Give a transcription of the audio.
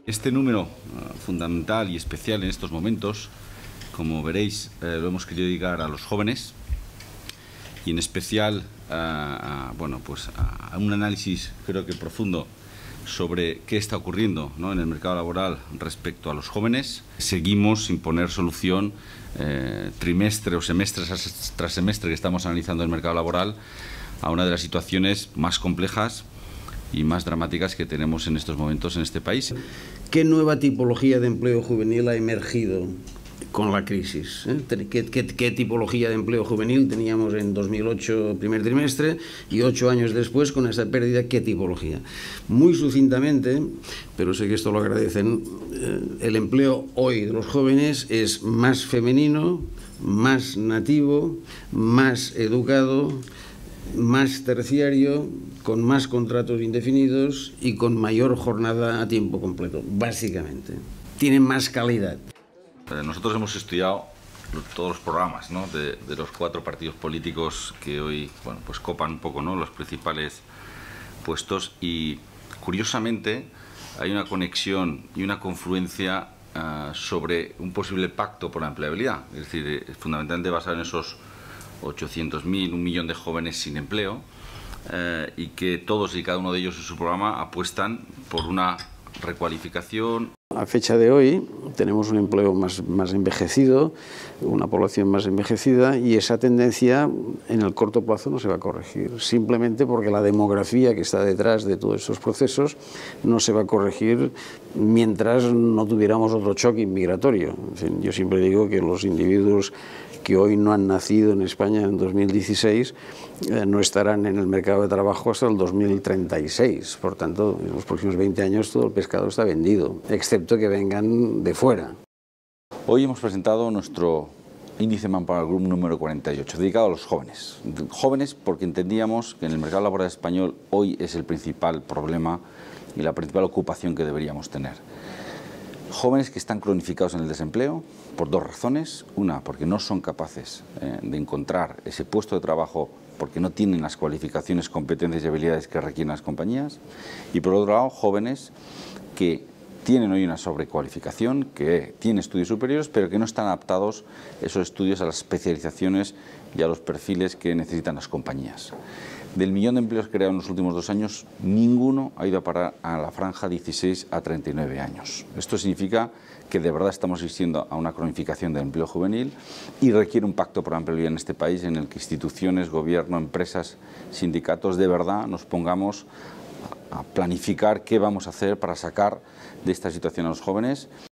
Este número fundamental y especial en estos momentos, como veréis, lo hemos querido dedicar a los jóvenes y en especial a un análisis, creo que profundo, sobre qué está ocurriendo, ¿no?, en el mercado laboral respecto a los jóvenes. Seguimos sin poner solución trimestre o semestre tras semestre que estamos analizando el mercado laboral a una de las situaciones más complejas y más dramáticas que tenemos en estos momentos en este país. ¿Qué nueva tipología de empleo juvenil ha emergido con la crisis? ¿Qué tipología de empleo juvenil teníamos en 2008, primer trimestre, y 8 años después, con esa pérdida, qué tipología? Muy sucintamente, pero sé que esto lo agradecen, el empleo hoy de los jóvenes es más femenino, más nativo, más educado, más terciario, con más contratos indefinidos y con mayor jornada a tiempo completo, básicamente. Tienen más calidad. Nosotros hemos estudiado todos los programas, ¿no?, de los 4 partidos políticos que hoy, pues copan un poco, ¿no?, los principales puestos, y curiosamente hay una conexión y una confluencia sobre un posible pacto por la empleabilidad, es decir, fundamentalmente basado en esos 800.000, 1 millón de jóvenes sin empleo, y que todos y cada uno de ellos en su programa apuestan por una recualificación. A fecha de hoy tenemos un empleo más envejecido, una población más envejecida, y esa tendencia en el corto plazo no se va a corregir, simplemente porque la demografía que está detrás de todos esos procesos no se va a corregir mientras no tuviéramos otro choque inmigratorio. En fin, yo siempre digo que los individuos que hoy no han nacido en España en 2016 no estarán en el mercado de trabajo hasta el 2036. Por tanto, en los próximos 20 años todo el pescado está vendido, excepto que vengan de fuera. Hoy hemos presentado nuestro índice Manpower Group número 48, dedicado a los jóvenes. Jóvenes porque entendíamos que en el mercado laboral español hoy es el principal problema y la principal ocupación que deberíamos tener. Jóvenes que están cronificados en el desempleo por 2 razones. Una, porque no son capaces de encontrar ese puesto de trabajo porque no tienen las cualificaciones, competencias y habilidades que requieren las compañías. Y por otro lado, jóvenes que tienen hoy una sobrecualificación, que tienen estudios superiores, pero que no están adaptados esos estudios a las especializaciones y a los perfiles que necesitan las compañías. Del millón de empleos creados en los últimos 2 años, ninguno ha ido a parar a la franja 16 a 39 años. Esto significa que de verdad estamos asistiendo a una cronificación del empleo juvenil y requiere un pacto por la empleabilidad en este país en el que instituciones, gobierno, empresas, sindicatos, de verdad nos pongamos a planificar qué vamos a hacer para sacar de esta situación a los jóvenes.